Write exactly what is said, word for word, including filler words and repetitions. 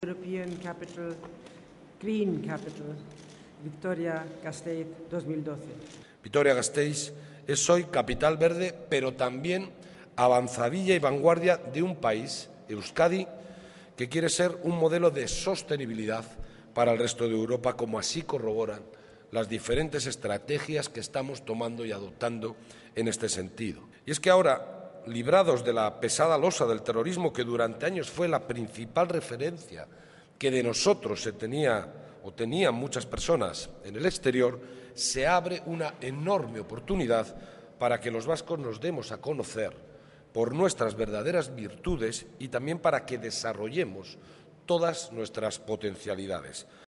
European Capital, Green Capital, Vitoria-Gasteiz dos mil doce. Vitoria-Gasteiz es hoy capital verde, pero también avanzadilla y vanguardia de un país, Euskadi, que quiere ser un modelo de sostenibilidad para el resto de Europa, como así corroboran las diferentes estrategias que estamos tomando y adoptando en este sentido. Y es que ahora, librados de la pesada losa del terrorismo, que durante años fue la principal referencia que de nosotros se tenía o tenían muchas personas en el exterior, se abre una enorme oportunidad para que los vascos nos demos a conocer por nuestras verdaderas virtudes y también para que desarrollemos todas nuestras potencialidades.